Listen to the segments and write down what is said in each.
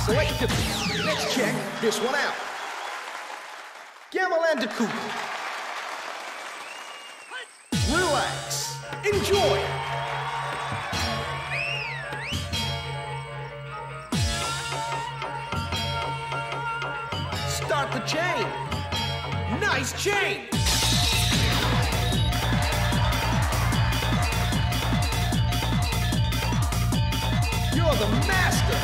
Selectively. Let's check this one out. Gamelanda Cooper. Relax. Enjoy. Start the chain. Nice chain. You're the master.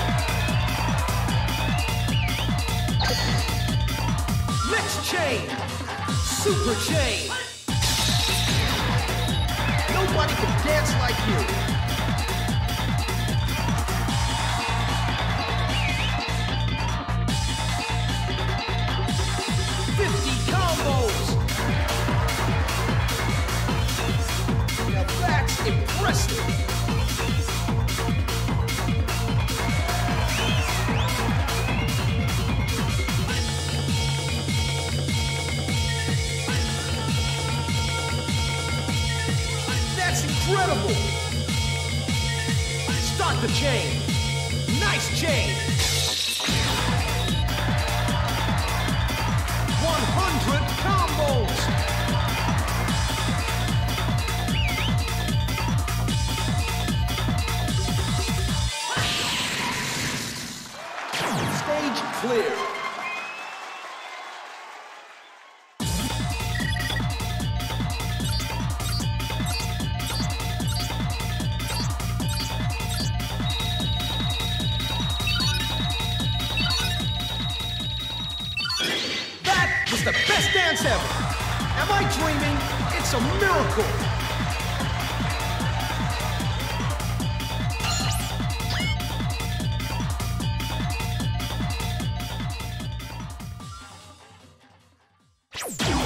Next chain. Super chain. Nobody can dance like you. Impressive. That's incredible. Start the chain. Nice chain. 100 combos. Clear. That was the best dance ever. Am I dreaming? It's a miracle. You